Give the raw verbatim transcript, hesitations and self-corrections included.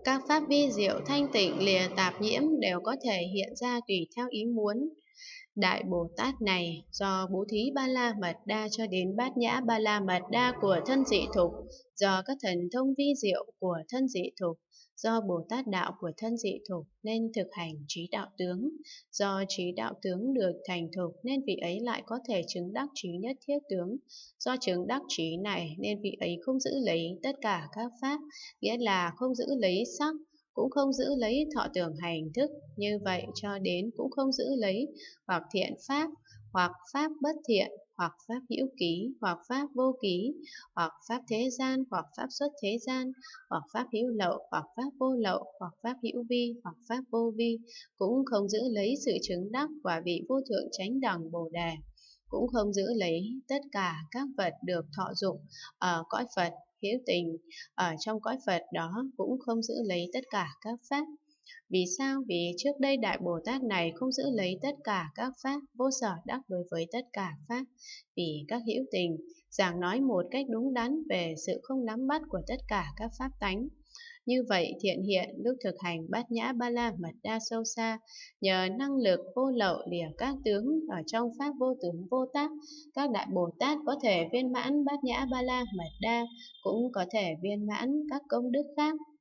Các pháp vi diệu thanh tịnh lìa tạp nhiễm đều có thể hiện ra tùy theo ý muốn. Đại Bồ Tát này do Bố Thí Ba La Mật Đa cho đến Bát Nhã Ba La Mật Đa của thân dị thục, do các thần thông vi diệu của thân dị thục, do Bồ Tát đạo của thân dị thục nên thực hành trí đạo tướng, do trí đạo tướng được thành thục nên vị ấy lại có thể chứng đắc trí nhất thiết tướng, do chứng đắc trí này nên vị ấy không giữ lấy tất cả các pháp, nghĩa là không giữ lấy sắc, cũng không giữ lấy thọ tưởng hành thức, như vậy cho đến cũng không giữ lấy hoặc thiện pháp, hoặc pháp bất thiện, hoặc pháp hữu ký, hoặc pháp vô ký, hoặc pháp thế gian, hoặc pháp xuất thế gian, hoặc pháp hữu lậu, hoặc pháp vô lậu, hoặc pháp hữu vi, hoặc pháp vô vi, cũng không giữ lấy sự chứng đắc quả vị vô thượng chánh đẳng Bồ Đề, cũng không giữ lấy tất cả các vật được thọ dụng ở cõi Phật hữu tình, ở trong cõi Phật đó cũng không giữ lấy tất cả các pháp. Vì sao? Vì trước đây Đại Bồ Tát này không giữ lấy tất cả các pháp, vô sở đắc đối với tất cả pháp. Vì các hữu tình giảng nói một cách đúng đắn về sự không nắm bắt của tất cả các pháp tánh. Như vậy thiện hiện lúc thực hành Bát Nhã Ba La Mật Đa sâu xa, nhờ năng lực vô lậu lìa các tướng ở trong pháp vô tướng vô tác, các Đại Bồ Tát có thể viên mãn Bát Nhã Ba La Mật Đa, cũng có thể viên mãn các công đức khác.